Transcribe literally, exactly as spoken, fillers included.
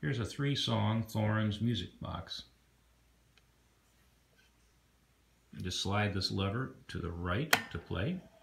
Here's a three-song Thorns music box. You just slide this lever to the right to play.